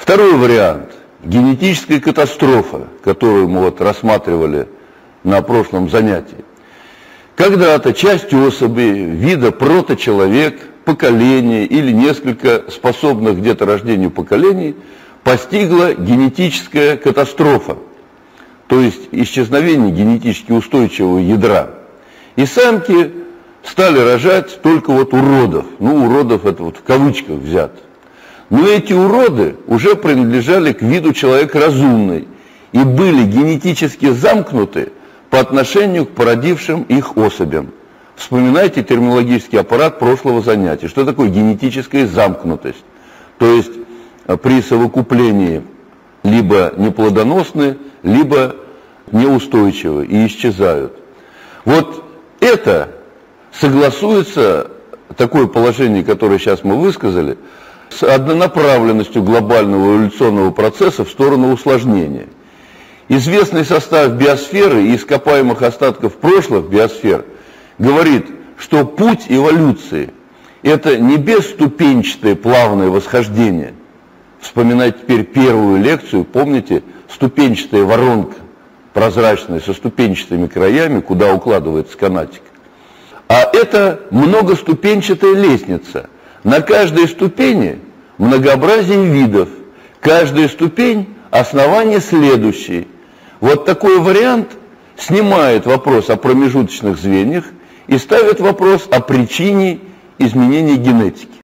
Второй вариант – генетическая катастрофа, которую мы рассматривали на прошлом занятии. Когда-то часть особей вида проточеловек, поколение или несколько способных к деторождению поколений постигла генетическая катастрофа, то есть исчезновение генетически устойчивого ядра. И самки стали рожать только уродов. Уродов это в кавычках взято. Но эти уроды уже принадлежали к виду человек разумный и были генетически замкнуты по отношению к породившим их особям. Вспоминайте терминологический аппарат прошлого занятия. Что такое генетическая замкнутость? То есть при совокуплении либо неплодоносны, либо неустойчивы и исчезают. Вот это согласуется, такое положение, которое сейчас мы высказали, с однонаправленностью глобального эволюционного процесса в сторону усложнения. Известный состав биосферы и ископаемых остатков прошлых биосфер говорит, что путь эволюции – это не бесступенчатое плавное восхождение. Вспоминайте теперь первую лекцию, помните, ступенчатая воронка, прозрачная, со ступенчатыми краями, куда укладывается канатик. А это многоступенчатая лестница. На каждой ступени многообразие видов. Каждая ступень – основание следующей. Вот такой вариант снимает вопрос о промежуточных звеньях и ставит вопрос о причине изменения генетики.